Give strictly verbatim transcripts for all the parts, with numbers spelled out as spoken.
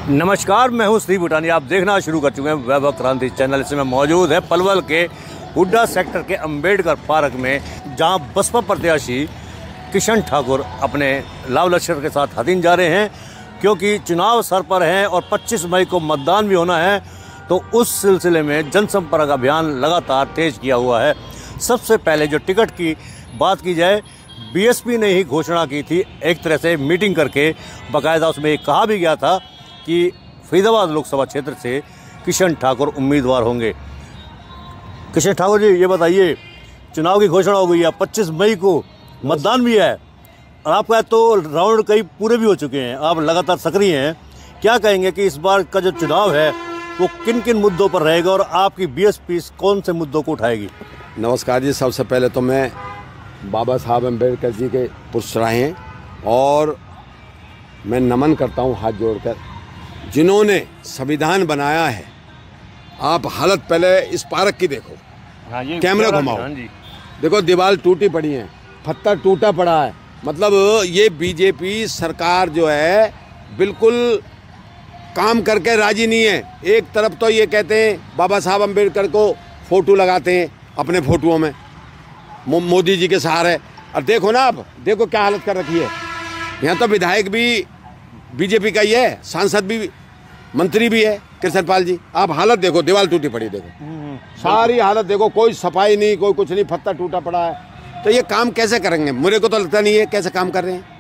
नमस्कार, मैं हूं श्री भूटानी। आप देखना शुरू कर चुके हैं वैभव क्रांति चैनल। इसमें मौजूद है पलवल के हुड्डा सेक्टर के अंबेडकर पार्क में, जहां बसपा प्रत्याशी किशन ठाकुर अपने लाव लश्कर के साथ हथिन जा रहे हैं, क्योंकि चुनाव सर पर हैं और पच्चीस मई को मतदान भी होना है। तो उस सिलसिले में जनसंपर्क अभियान लगातार तेज किया हुआ है। सबसे पहले जो टिकट की बात की जाए, बीएसपी ने ही घोषणा की थी एक तरह से मीटिंग करके। बाकायदा उसमें एक कहा भी गया था कि फरीदाबाद लोकसभा क्षेत्र से किशन ठाकुर उम्मीदवार होंगे। किशन ठाकुर जी, ये बताइए, चुनाव की घोषणा हो गई है, पच्चीस मई को मतदान भी है और आपका तो राउंड कई पूरे भी हो चुके हैं, आप लगातार सक्रिय हैं। क्या कहेंगे कि इस बार का जो चुनाव है वो किन किन मुद्दों पर रहेगा और आपकी बीएसपी कौन से मुद्दों को उठाएगी? नमस्कार जी। सबसे पहले तो मैं बाबा साहब अम्बेडकर जी के पुरस्कार हैं और मैं नमन करता हूँ हाथ जोड़कर, जिन्होंने संविधान बनाया है। आप हालत पहले इस पार्क की देखो, हाँ, ये कैमरा घुमाओ, हाँ जी। देखो दीवार टूटी पड़ी है, पत्थर टूटा पड़ा है। मतलब ये बीजेपी सरकार जो है बिल्कुल काम करके राजी नहीं है। एक तरफ तो ये कहते हैं बाबा साहब अम्बेडकर को फोटो लगाते हैं अपने फोटोओं में, मो, मोदी जी के सहारे। और देखो ना, आप देखो क्या हालत कर रखी है। यहाँ तो विधायक भी बीजेपी का ही है, सांसद भी, मंत्री भी है कृष्ण पाल जी। आप हालत देखो, दीवार टूटी पड़ी देखो, सारी हालत देखो, कोई सफाई नहीं, कोई कुछ नहीं, पत्थर टूटा पड़ा है। तो ये काम कैसे करेंगे? मुझे को तो लगता नहीं है कैसे काम कर रहे हैं।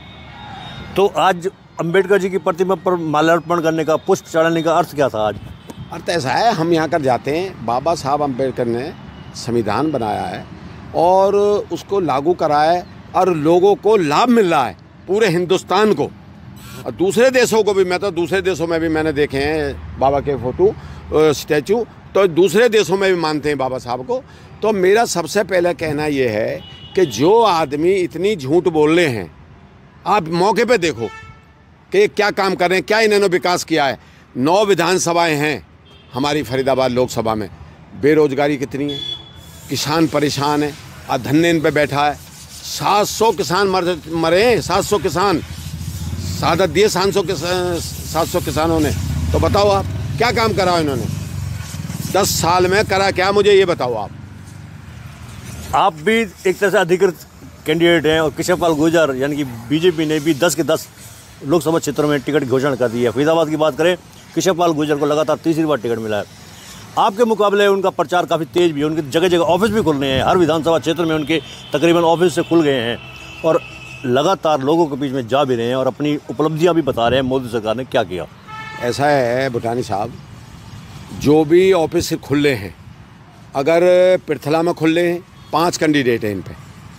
तो आज अंबेडकर जी की प्रतिमा पर माल्यार्पण करने का, पुष्प चढ़ाने का अर्थ क्या था आज? अर्थ ऐसा है, हम यहाँ कर जाते हैं, बाबा साहब अम्बेडकर ने संविधान बनाया है और उसको लागू कराया है और लोगों को लाभ मिल रहा है, पूरे हिंदुस्तान को और दूसरे देशों को भी। मैं तो दूसरे देशों में भी मैंने देखे हैं बाबा के फोटो स्टैचू, तो दूसरे देशों में भी मानते हैं बाबा साहब को। तो मेरा सबसे पहले कहना ये है कि जो आदमी इतनी झूठ बोल रहे हैं, आप मौके पे देखो कि क्या काम कर रहे हैं, क्या इन्होंने विकास किया है। नौ विधानसभाएं हैं हमारी फरीदाबाद लोकसभा में, बेरोजगारी कितनी है, किसान परेशान है, और धन्ने इन पे बैठा है। सात सौ किसान मर मरे हैं, सात सौ किसान शहादत दिए, सात सौ सात सौ किसानों ने। तो बताओ आप क्या काम करा इन्होंने दस साल में? करा क्या, मुझे ये बताओ आप। आप भी एक तरह से अधिकृत कैंडिडेट हैं और किशन पाल गुर्जर यानी कि बीजेपी ने भी दस के दस लोकसभा क्षेत्रों में टिकट घोषणा कर दी है। फरीदाबाद की बात करें, किशन पाल गुर्जर को लगातार तीसरी बार टिकट मिला है। आपके मुकाबले उनका प्रचार काफ़ी तेज भी है, उनके जगह जगह ऑफिस भी खुल रहे हैं, हर विधानसभा क्षेत्र में उनके तकरीबन ऑफिस से खुल गए हैं और लगातार लोगों के बीच में जा भी रहे हैं और अपनी उपलब्धियां भी बता रहे हैं मोदी सरकार ने क्या किया। ऐसा है भूटानी साहब, जो भी ऑफिस खुले हैं, अगर पृथला में खुले हैं, पांच कैंडिडेट हैं इन पे,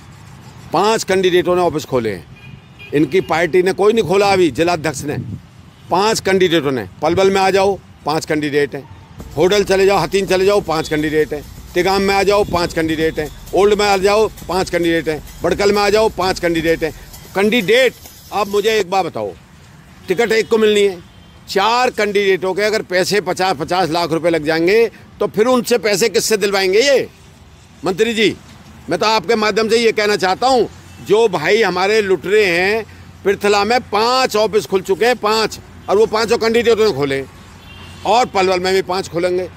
पांच कैंडिडेटों ने ऑफिस खोले हैं। इनकी पार्टी ने कोई नहीं खोला अभी, जिलाध्यक्ष ने, पांच कैंडिडेटों ने। पलवल में आ जाओ, पांच कैंडिडेट हैं। होडल चले जाओ, हतीन चले जाओ, पांच कैंडिडेट हैं। तिगाम में आ जाओ, पांच कैंडिडेट हैं। ओल्ड में आ जाओ, पांच कैंडिडेट हैं। बड़कल में आ जाओ, पांच कैंडिडेट हैं। कैंडिडेट, अब मुझे एक बात बताओ, टिकट एक को मिलनी है, चार कैंडिडेटों के अगर पैसे पचास पचास लाख रुपए लग जाएंगे तो फिर उनसे पैसे किससे दिलवाएंगे ये मंत्री जी? मैं तो आपके माध्यम से ये कहना चाहता हूँ, जो भाई हमारे लुट रहे हैं, पृथला में पाँच ऑफिस खुल चुके हैं, पाँच, और वो पाँचों कैंडिडेटों ने खोले, और पलवल में भी पाँच खुलेंगे,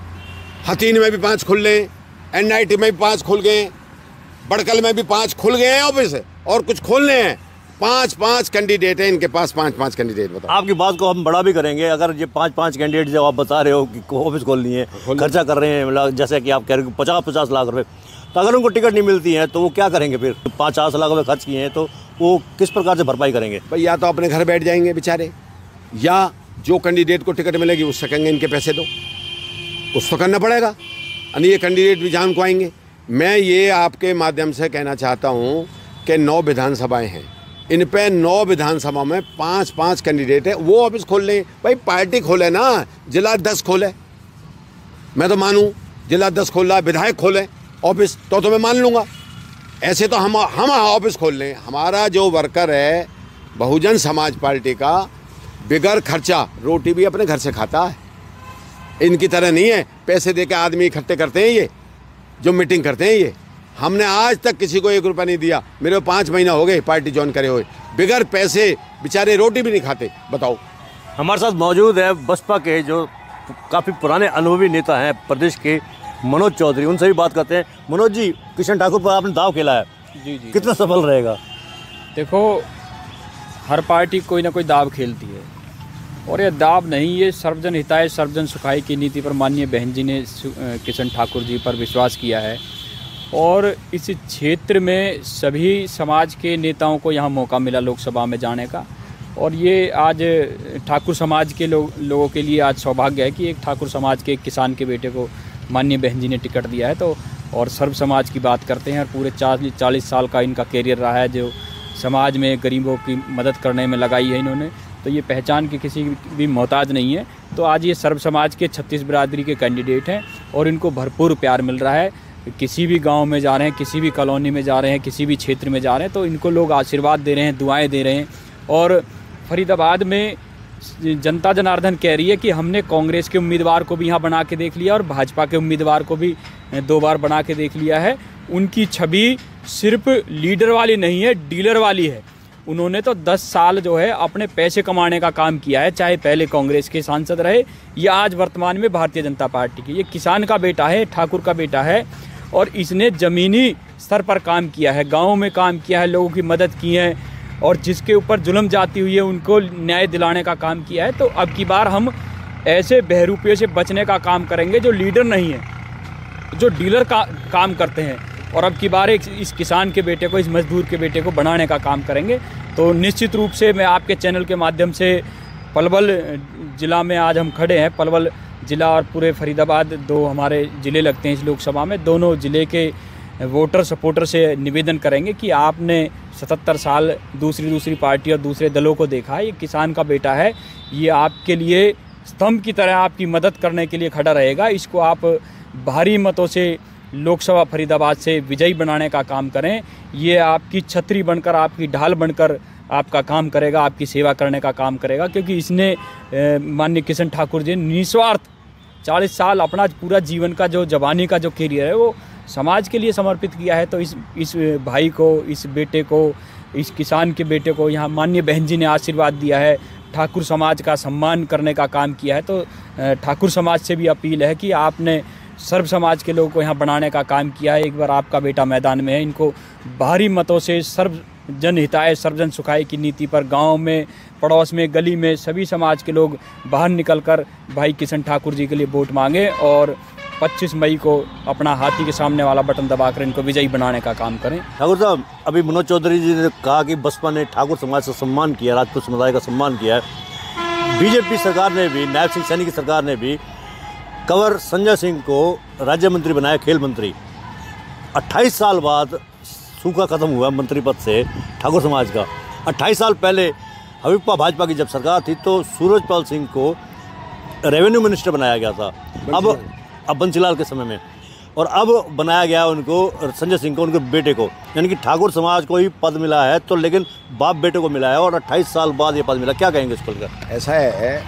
हतीन में भी पाँच खुल रहे हैं, एन आई टी में भी पाँच खुल गए हैं, बड़कल में भी पाँच खुल गए हैं ऑफिस, और कुछ खोलने हैं। पाँच पाँच कैंडिडेट हैं इनके पास, पाँच पाँच कैंडिडेट। बताओ, आपकी बात को हम बड़ा भी करेंगे। अगर ये पाँच पाँच कैंडिडेट जब आप बता रहे हो कि ऑफिस खोलनी है, खर्चा कर रहे हैं, मतलब जैसे कि आप कह रहे हो पचास पचास लाख रुपए, तो अगर उनको टिकट नहीं मिलती है तो वो क्या करेंगे? फिर पचास लाख रुपए खर्च किए हैं तो वो किस प्रकार से भरपाई करेंगे? भाई, या तो अपने घर बैठ जाएंगे बेचारे, या जो कैंडिडेट को टिकट मिलेगी उससे कहेंगे इनके पैसे दो, कुछ तो करना पड़ेगा, यानी ये कैंडिडेट भी जान को आएंगे। मैं ये आपके माध्यम से कहना चाहता हूँ कि नौ विधानसभाएं हैं, इन पे नौ विधानसभा में पाँच पाँच कैंडिडेट है, वो ऑफिस खोल लें। भाई पार्टी खोले ना, जिलाध्यक्ष खोले, मैं तो मानूँ, जिलाध्यक्ष खोल रहा है, विधायक खोले ऑफिस, तो तो मैं मान लूँगा। ऐसे तो हम हम ऑफिस खोल लें। हमारा जो वर्कर है बहुजन समाज पार्टी का, बिगर खर्चा रोटी भी अपने घर से खाता है। इनकी तरह नहीं है पैसे दे के आदमी इकट्ठे करते हैं, ये जो मीटिंग करते हैं ये। हमने आज तक किसी को एक रुपया नहीं दिया। मेरे को पाँच महीना हो गए पार्टी ज्वाइन करे हुए, बिगर पैसे बेचारे रोटी भी नहीं खाते। बताओ, हमारे साथ मौजूद है बसपा के जो काफ़ी पुराने अनुभवी नेता हैं प्रदेश के, मनोज चौधरी। उनसे भी बात करते हैं। मनोज जी, किशन ठाकुर पर आपने दाव खेला है, जी जी कितना सफल रहेगा? देखो, हर पार्टी कोई ना कोई दाव खेलती है, और ये दाव नहीं, ये सर्वजन हिताय सर्वजन सुखाय की नीति पर माननीय बहन जी ने किशन ठाकुर जी पर विश्वास किया है, और इस क्षेत्र में सभी समाज के नेताओं को यहाँ मौका मिला लोकसभा में जाने का। और ये आज ठाकुर समाज के लोग लोगों के लिए आज सौभाग्य है कि एक ठाकुर समाज के एक किसान के बेटे को माननीय बहन जी ने टिकट दिया है। तो और सर्व समाज की बात करते हैं, और पूरे चालीस चालीस साल का इनका कैरियर रहा है जो समाज में गरीबों की मदद करने में लगाई है इन्होंने। तो ये पहचान के किसी भी मोहताज नहीं है। तो आज ये सर्व समाज के छत्तीस बिरादरी के कैंडिडेट हैं, और इनको भरपूर प्यार मिल रहा है। किसी भी गांव में जा रहे हैं, किसी भी कॉलोनी में जा रहे हैं, किसी भी क्षेत्र में जा रहे हैं, तो इनको लोग आशीर्वाद दे रहे हैं, दुआएं दे रहे हैं। और फरीदाबाद में जनता जनार्दन कह रही है कि हमने कांग्रेस के उम्मीदवार को भी यहाँ बना के देख लिया और भाजपा के उम्मीदवार को भी दो बार बना के देख लिया है। उनकी छवि सिर्फ लीडर वाली नहीं है, डीलर वाली है। उन्होंने तो दस साल जो है अपने पैसे कमाने का काम किया है, चाहे पहले कांग्रेस के सांसद रहे या आज वर्तमान में भारतीय जनता पार्टी की। ये किसान का बेटा है, ठाकुर का बेटा है, और इसने ज़मीनी स्तर पर काम किया है, गाँव में काम किया है, लोगों की मदद की है, और जिसके ऊपर जुल्म जाती हुई है उनको न्याय दिलाने का काम किया है। तो अब की बार हम ऐसे बहरूपियों से बचने का काम करेंगे जो लीडर नहीं है, जो डीलर का काम करते हैं, और अब की बार एक इस किसान के बेटे को, इस मजदूर के बेटे को बनाने का काम करेंगे। तो निश्चित रूप से मैं आपके चैनल के माध्यम से पलवल ज़िला में आज हम खड़े हैं, पलवल ज़िला और पूरे फरीदाबाद दो हमारे ज़िले लगते हैं इस लोकसभा में, दोनों ज़िले के वोटर सपोर्टर से निवेदन करेंगे कि आपने सतहत्तर साल दूसरी दूसरी पार्टी और दूसरे दलों को देखा है, ये किसान का बेटा है, ये आपके लिए स्तंभ की तरह आपकी मदद करने के लिए खड़ा रहेगा। इसको आप भारी मतों से लोकसभा फरीदाबाद से विजयी बनाने का काम करें। ये आपकी छतरी बनकर, आपकी ढाल बनकर आपका काम करेगा, आपकी सेवा करने का काम करेगा, क्योंकि इसने माननीय किशन ठाकुर जी निस्वार्थ चालीस साल अपना पूरा जीवन का जो जवानी का जो कैरियर है वो समाज के लिए समर्पित किया है। तो इस इस भाई को, इस बेटे को, इस किसान के बेटे को यहाँ माननीय बहन जी ने आशीर्वाद दिया है, ठाकुर समाज का सम्मान करने का काम किया है। तो ठाकुर समाज से भी अपील है कि आपने सर्व समाज के लोगों को यहाँ बनाने का काम किया है। एक बार आपका बेटा मैदान में है, इनको भारी मतों से सर्व जन हिताय सर्वजन सुखाय की नीति पर गांव में, पड़ोस में, गली में सभी समाज के लोग बाहर निकलकर भाई किशन ठाकुर जी के लिए वोट मांगे, और पच्चीस मई को अपना हाथी के सामने वाला बटन दबाकर इनको विजयी बनाने का काम करें। ठाकुर साहब, अभी मनोज चौधरी जी ने कहा कि बसपा ने ठाकुर समाज का सम्मान किया, राजपूत समुदाय का सम्मान किया है। बीजेपी सरकार ने भी, नायब सिंह सैनी की सरकार ने भी कंवर संजय सिंह को राज्य मंत्री बनाया, खेल मंत्री। अट्ठाईस साल बाद सूखा खत्म हुआ मंत्री पद से ठाकुर समाज का। अट्ठाईस साल पहले हबीबा भाजपा की जब सरकार थी तो सूरजपाल सिंह को रेवेन्यू मिनिस्टर बनाया गया था, अब अब बंसीलाल के समय में, और अब बनाया गया उनको, संजय सिंह को, उनके बेटे को। यानी कि ठाकुर समाज को ही पद मिला है, तो लेकिन बाप बेटे को मिला है, और अट्ठाईस साल बाद ये पद मिला। क्या कहेंगे इसको लेकर? ऐसा है,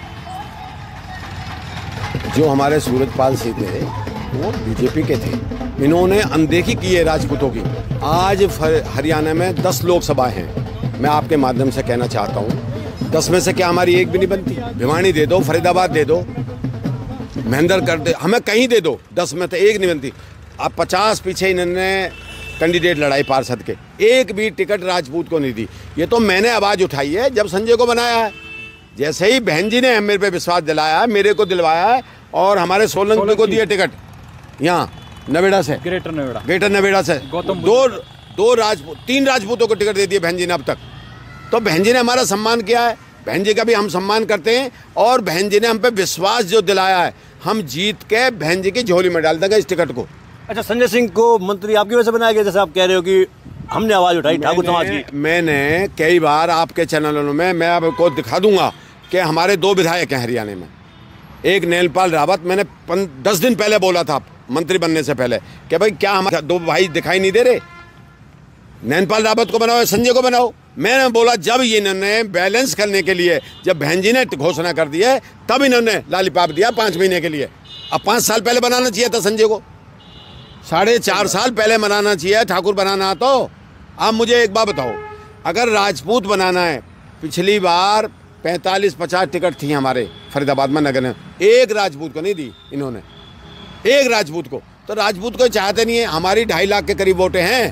जो हमारे सूरजपाल सिंह थे वो बीजेपी के थे, इन्होंने अनदेखी की है राजपूतों की। आज हरियाणा में दस लोकसभा हैं, मैं आपके माध्यम से कहना चाहता हूँ, दस में से क्या हमारी एक भी नहीं बनती? भिवानी दे दो, फरीदाबाद दे दो, महेंद्र कर दे, हमें कहीं दे दो, दस में तो एक नहीं बनती। अब पचास पीछे इन्होंने कैंडिडेट लड़ाई पार्षद के, एक भी टिकट राजपूत को नहीं दी। ये तो मैंने आवाज़ उठाई है जब संजय को बनाया है, जैसे ही बहन जी ने मेरे पे विश्वास दिलाया है, मेरे को दिलवाया है, और हमारे सोलंकी को दिया टिकट यहाँ नवेड़ा से, ग्रेटर नवेड़ा ग्रेटर नवेड़ा से गौतम दो दो राजपूत तीन राजपूतों को टिकट दे दिए बहन जी ने अब तक। तो बहन जी ने हमारा सम्मान किया है, बहन जी का भी हम सम्मान करते हैं, और बहन जी ने हम पे विश्वास जो दिलाया है, हम जीत के बहन जी की झोली में डाल देंगे इस टिकट को। अच्छा, संजय सिंह को मंत्री आपकी वजह से बनाया गया, जैसे आप कह रहे हो कि हमने आवाज़ उठाई ठाकुर समाज की? मैंने कई बार आपके चैनलों में मैं आपको दिखा दूंगा कि हमारे दो विधायक हैं हरियाणा में। एक नैनपाल रावत, मैंने दस दिन पहले बोला था मंत्री बनने से पहले कि भाई क्या हमारे दो भाई दिखाई नहीं दे रहे, नैनपाल रावत को बनाओ, संजय को बनाओ। मैंने बोला जब इन्होंने बैलेंस करने के लिए, जब बहन जी ने घोषणा कर दी है, तब इन्होंने लालीपाप दिया पाँच महीने के लिए। अब पाँच साल पहले बनाना चाहिए था संजय को, साढ़े चार साल पहले बनाना चाहिए ठाकुर बनाना। तो आप मुझे एक बात बताओ, अगर राजपूत बनाना है, पिछली बार पैंतालीस पचास टिकट थी हमारे फरीदाबाद में नगर में, एक राजपूत को नहीं दी इन्होंने, एक राजपूत को। तो राजपूत को चाहते नहीं है। हमारी ढाई लाख के करीब वोटें हैं।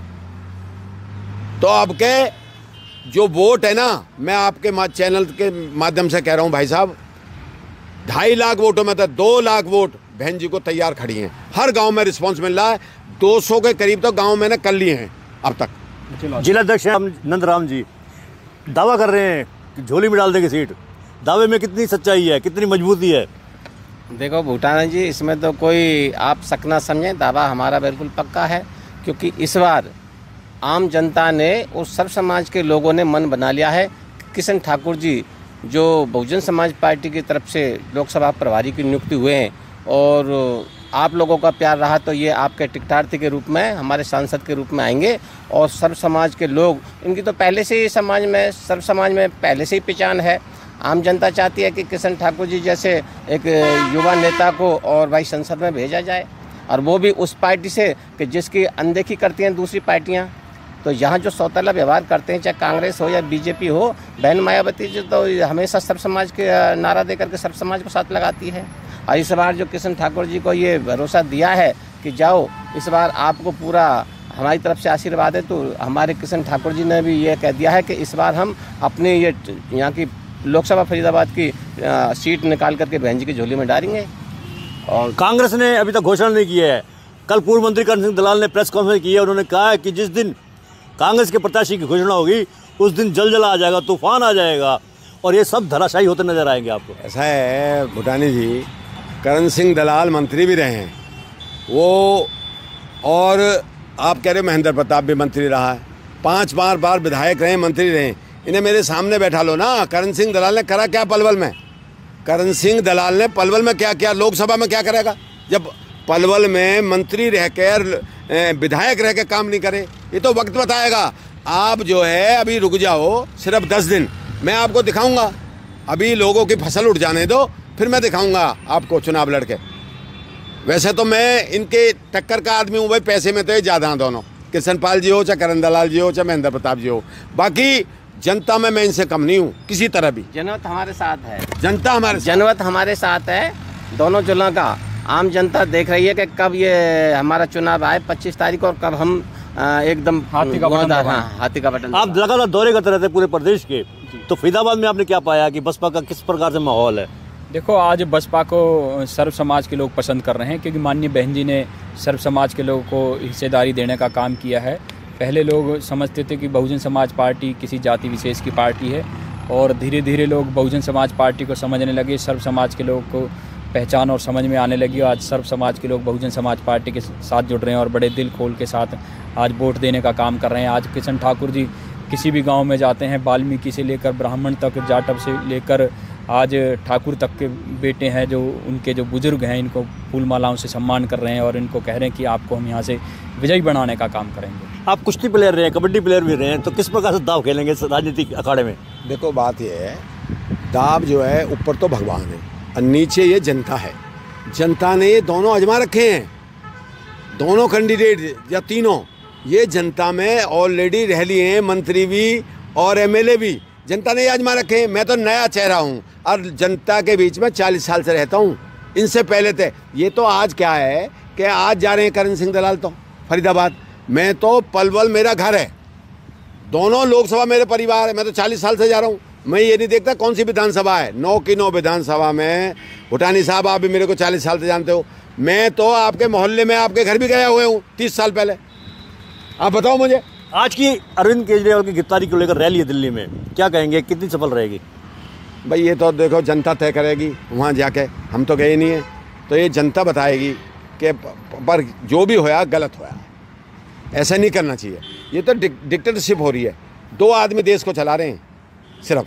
तो अब के जो वोट है ना, मैं आपके चैनल के माध्यम से कह रहा हूँ भाई साहब, ढाई लाख वोटों में तो दो लाख वोट बहन जी को तैयार खड़ी हैं। हर गांव में रिस्पांस मिल रहा है। दो सौ के करीब तो गांव मैंने कर लिए हैं अब तक। जिलाध्यक्ष नंदराम जी दावा कर रहे हैं कि झोली में डाल देंगे सीट। दावे में कितनी सच्चाई है, कितनी मजबूती है? देखो भूटान जी, इसमें तो कोई आप शक ना समझें, दावा हमारा बिल्कुल पक्का है। क्योंकि इस बार आम जनता ने और सर्व समाज के लोगों ने मन बना लिया है। किशन ठाकुर जी जो बहुजन समाज पार्टी की तरफ से लोकसभा प्रभारी की नियुक्ति हुए हैं, और आप लोगों का प्यार रहा तो ये आपके टिकटार्थी के रूप में, हमारे सांसद के रूप में आएंगे। और सर्व समाज के लोग, इनकी तो पहले से ही समाज में, सर्व समाज में पहले से ही पहचान है। आम जनता चाहती है कि किशन ठाकुर जी जैसे एक युवा नेता को और भाई संसद में भेजा जाए, और वो भी उस पार्टी से कि जिसकी अनदेखी करती हैं दूसरी पार्टियां। तो यहाँ जो सौतेला व्यवहार करते हैं, चाहे कांग्रेस हो या बीजेपी हो, बहन मायावती जी तो हमेशा सर्व समाज के नारा दे करके सर्व समाज को साथ लगाती है। और इस बार जो किशन ठाकुर जी को ये भरोसा दिया है कि जाओ, इस बार आपको पूरा हमारी तरफ से आशीर्वाद है, तो हमारे किशन ठाकुर जी ने भी ये कह दिया है कि इस बार हम अपने ये यहाँ की लोकसभा फरीदाबाद की आ, सीट निकाल करके बहन जी की झोली में डालेंगे। और कांग्रेस ने अभी तक घोषणा नहीं की है। कल पूर्व मंत्री करण सिंह दलाल ने प्रेस कॉन्फ्रेंस की है। उन्होंने कहा है कि जिस दिन कांग्रेस के प्रत्याशी की घोषणा होगी उस दिन जलजला आ जाएगा, तूफान आ जाएगा, और ये सब धराशायी होते नजर आएंगे आपको। ऐसा है भूटानी जी, करण सिंह दलाल मंत्री भी रहे हैं वो, और आप कह रहे हो महेंद्र प्रताप भी मंत्री रहा है, पांच बार बार विधायक रहे, मंत्री रहे। इन्हें मेरे सामने बैठा लो ना। करण सिंह दलाल ने करा क्या पलवल में? करण सिंह दलाल ने पलवल में क्या किया? लोकसभा में क्या करेगा जब पलवल में मंत्री रहकर विधायक रह के काम नहीं करे? ये तो वक्त बताएगा। आप जो है अभी रुक जाओ, सिर्फ दस दिन, मैं आपको दिखाऊंगा। अभी लोगों की फसल उठ जाने दो, फिर मैं दिखाऊंगा आपको चुनाव लड़के। वैसे तो मैं इनके टक्कर का आदमी हूँ भाई, पैसे में तो ये ज़्यादा हैं दोनों, किशन पाल जी हो, चाहे करण दलाल जी हो, चाहे महेंद्र प्रताप जी हो। बाकी जनता में मैं इनसे कम नहीं हूँ किसी तरह भी। जनमत हमारे साथ है, जनता हमारे जनमत हमारे साथ है दोनों जिलों का। आम जनता देख रही है कि कब ये हमारा चुनाव आए पच्चीस तारीख को, और कब हम एकदम हाथी का बटन हाँ, हाथी का बटन। आप लगातार दौरे करते रहते पूरे प्रदेश के, तो फरीदाबाद में आपने क्या पाया कि बसपा का किस प्रकार से माहौल है? देखो, आज बसपा को सर्व समाज के लोग पसंद कर रहे हैं, क्योंकि माननीय बहन जी ने सर्व समाज के लोगों को हिस्सेदारी देने का काम किया है। पहले लोग समझते थे कि बहुजन समाज पार्टी किसी जाति विशेष की पार्टी है, और धीरे धीरे लोग बहुजन समाज पार्टी को समझने लगे, सर्व समाज के लोग को पहचान और समझ में आने लगी। आज सर्व समाज के लोग बहुजन समाज पार्टी के साथ जुड़ रहे हैं और बड़े दिल खोल के साथ आज वोट देने का काम कर रहे हैं। आज किशन ठाकुर जी किसी भी गांव में जाते हैं, वाल्मीकि से लेकर ब्राह्मण तक, जाटव से लेकर आज ठाकुर तक के बेटे हैं जो उनके जो बुजुर्ग हैं, इनको फूल मालाओं से सम्मान कर रहे हैं और इनको कह रहे हैं कि आपको हम यहाँ से विजयी बनाने का काम करेंगे। आप कुश्ती प्लेयर रहे हैं, कबड्डी प्लेयर भी रहे हैं, तो किस प्रकार से दाव खेलेंगे राजनीतिक अखाड़े में? देखो बात यह है, दाव जो है ऊपर तो भगवान है और नीचे ये जनता है। जनता ने ये दोनों आजमा रखे हैं, दोनों कैंडिडेट या तीनों, ये जनता में ऑलरेडी रह लिए हैं, मंत्री भी और एमएलए भी जनता ने आजमा रखे हैं। मैं तो नया चेहरा हूँ और जनता के बीच में चालीस साल से रहता हूँ, इनसे पहले थे। ये तो आज क्या है कि आज जा रहे हैं करण सिंह दलाल तो फरीदाबाद, मैं तो पलवल मेरा घर है, दोनों लोकसभा मेरे परिवार है। मैं तो चालीस साल से जा रहा हूँ। मैं ये नहीं देखता कौन सी विधानसभा है, नौ की नौ विधानसभा में। भूटानी साहब आप भी मेरे को चालीस साल से जानते हो, मैं तो आपके मोहल्ले में आपके घर भी गया हुए हूँ तीस साल पहले। आप बताओ मुझे। आज की अरविंद केजरीवाल की गिरफ्तारी को लेकर रैली है दिल्ली में, क्या कहेंगे, कितनी सफल रहेगी? भाई ये तो देखो जनता तय करेगी, वहाँ जाके हम तो गए नहीं हैं, तो ये जनता बताएगी कि पर जो भी होया गलत होया, ऐसा नहीं करना चाहिए। ये तो डिक्टेटरशिप हो रही है, दो आदमी देश को चला रहे हैं सिर्फ,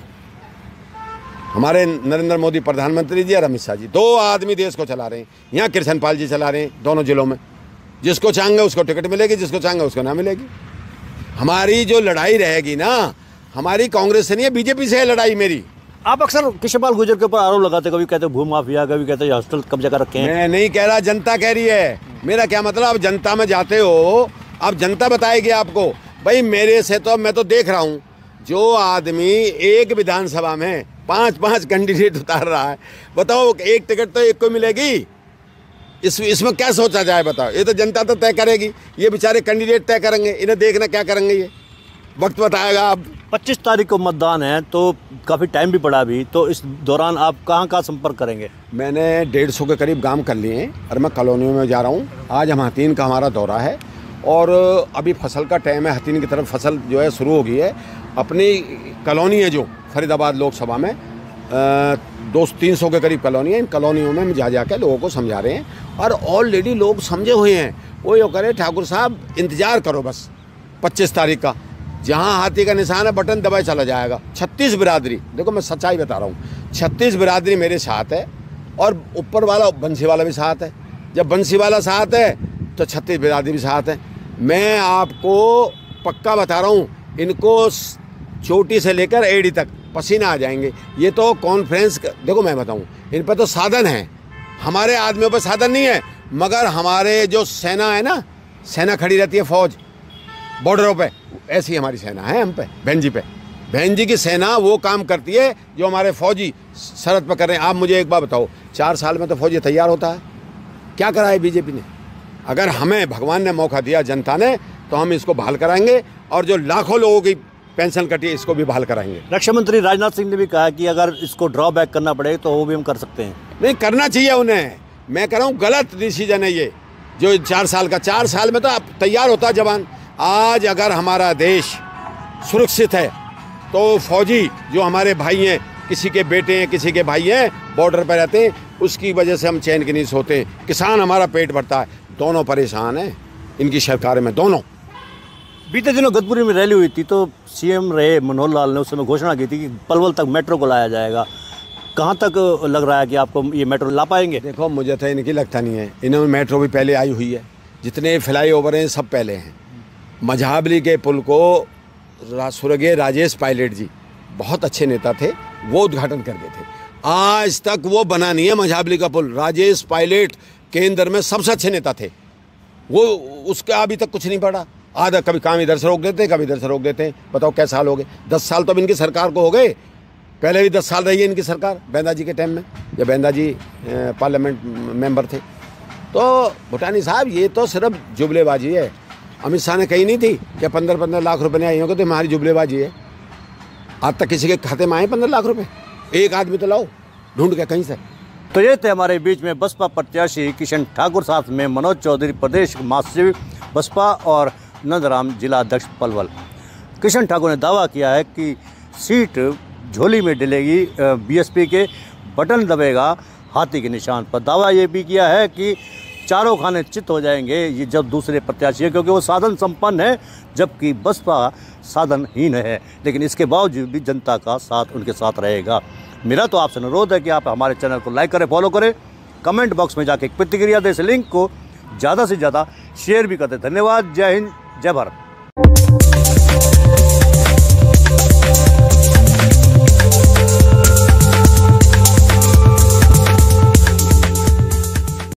हमारे नरेंद्र मोदी प्रधानमंत्री जी और अमित शाह जी, दो आदमी देश को चला रहे हैं। यहाँ कृष्ण पाल जी चला रहे हैं दोनों जिलों में, जिसको चाहेंगे उसको टिकट मिलेगी, जिसको चाहेंगे उसको ना मिलेगी। हमारी जो लड़ाई रहेगी ना, हमारी कांग्रेस से नहीं है, बीजेपी से है लड़ाई मेरी। आप अक्सर कृष्णपाल गुर्जर के ऊपर आरोप लगाते, कभी कहते भू माफिया, कभी कहते हॉस्टल कब्जा कर रखे हैं। मैं नहीं कह रहा, जनता कह रही है। मेरा क्या मतलब, आप जनता में जाते हो, अब जनता बताएगी आपको। भाई मेरे से तो मैं तो देख रहा हूँ, जो आदमी एक विधानसभा में पांच पांच कैंडिडेट उतार रहा है। बताओ एक टिकट तो एक को मिलेगी, इस इसमें क्या सोचा जाए बताओ। ये तो जनता तो तय करेगी, ये बेचारे कैंडिडेट तय करेंगे, इन्हें देखना क्या करेंगे, ये वक्त बताएगा। अब पच्चीस तारीख को मतदान है तो काफ़ी टाइम भी पड़ा अभी, तो इस दौरान आप कहाँ कहाँ संपर्क करेंगे? मैंने डेढ़ सौ के करीब काम कर लिए हैं और मैं कॉलोनियों में जा रहा हूँ। आज हम हथीन का हमारा दौरा है और अभी फसल का टाइम है, हथीन की तरफ फसल जो है शुरू हो गई है। अपनी कॉलोनी है जो फरीदाबाद लोकसभा में दो तीन सौ के करीब कॉलोनी है, इन कॉलोनियों में हम जा जा के लोगों को समझा रहे हैं और ऑलरेडी लोग समझे हुए हैं। वो यो करे ठाकुर साहब इंतज़ार करो बस पच्चीस तारीख का, जहाँ हाथी का निशान है बटन दबाए चला जाएगा। छत्तीस बिरादरी, देखो मैं सच्चाई बता रहा हूँ, छत्तीस बिरादरी मेरे साथ है और ऊपर वाला बंसी वाला भी साथ है। जब बंसी वाला साथ है तो छत्तीस बिरादरी भी साथ है। मैं आपको पक्का बता रहा हूँ, इनको चोटी से लेकर एड़ी तक पसीना आ जाएंगे। ये तो कॉन्फ्रेंस, देखो मैं बताऊँ, इन पर तो साधन है, हमारे आदमियों पर साधन नहीं है, मगर हमारे जो सेना है ना, सेना खड़ी रहती है फौज बॉर्डरों पे, ऐसी हमारी सेना है हम पे, बहन जी पे। बहन जी की सेना वो काम करती है जो हमारे फौजी सरहद पर कर रहे हैं। आप मुझे एक बात बताओ, चार साल में तो फौजी तैयार होता है, क्या करा है बीजेपी ने? अगर हमें भगवान ने मौका दिया, जनता ने, तो हम इसको बहाल कराएंगे और जो लाखों लोगों की पेंशन कटी है इसको भी बहाल कराएंगे। रक्षा मंत्री राजनाथ सिंह ने भी कहा कि अगर इसको ड्रॉबैक करना पड़े तो वो भी हम कर सकते हैं। नहीं करना चाहिए उन्हें, मैं कह रहा हूँ गलत डिसीजन है ये जो चार साल का। चार साल में तो अब तैयार होता जवान। आज अगर हमारा देश सुरक्षित है तो फौजी जो हमारे भाई हैं, किसी के बेटे हैं, किसी के भाई हैं, बॉर्डर पर रहते हैं, उसकी वजह से हम चैन के नहीं सोते। किसान हमारा पेट भरता है, दोनों परेशान हैं इनकी सरकार में, दोनों। बीते दिनों गदपुरी में रैली हुई थी तो सीएम रहे मनोहर लाल ने उस समय घोषणा की थी कि पलवल तक मेट्रो को लाया जाएगा। कहाँ तक लग रहा है कि आपको ये मेट्रो ला पाएंगे? देखो मुझे तो इनकी लगता नहीं है, इन्होंने मेट्रो भी पहले आई हुई है, जितने फ्लाई ओवर हैं सब पहले हैं। मझाबली के पुल को स्वर्गीय राजेश पायलट जी बहुत अच्छे नेता थे, वो उद्घाटन कर गए थे। आज तक वो बना नहीं है मझाबली का पुल। राजेश पायलट केंद्र में सबसे अच्छे नेता थे, वो उसका अभी तक कुछ नहीं पड़ा। आधा कभी काम इधर से रोक देते, कभी इधर से रोक देते हैं। बताओ क्या साल हो गए? दस साल तो अब इनकी सरकार को हो गए, पहले भी दस साल रही है इनकी सरकार बेंदा जी के टाइम में, जब बेंदा जी पार्लियामेंट मेंबर थे। तो भूटानी साहब ये तो सिर्फ जुमलेबाजी है। अमित शाह ने कही नहीं थी कि पंद्रह पंद्रह लाख रुपए नहीं आई होंगे, तो हमारी जुमलेबाजी है। आज तक किसी के खाते में आए पंद्रह लाख रुपए? एक आदमी तो लाओ ढूंढ के कहीं से। तो ये थे हमारे बीच में बसपा प्रत्याशी किशन ठाकुर, साथ में मनोज चौधरी प्रदेश महासचिव बसपा और नंदराम जिला अध्यक्ष पलवल। किशन ठाकुर ने दावा किया है कि सीट झोली में डलेगी बीएसपी के, बटन दबेगा हाथी के निशान पर। दावा ये भी किया है कि चारों खाने चित हो जाएंगे ये जब दूसरे प्रत्याशी है, क्योंकि वो साधन संपन्न है जबकि बसपा साधनहीन है। लेकिन इसके बावजूद भी जनता का साथ उनके साथ रहेगा। मेरा तो आपसे अनुरोध है कि आप हमारे चैनल को लाइक करें, फॉलो करें, कमेंट बॉक्स में जाके प्रतिक्रिया दें, इस लिंक को ज़्यादा से ज़्यादा शेयर भी करते। धन्यवाद। जय हिंद, जय भारत।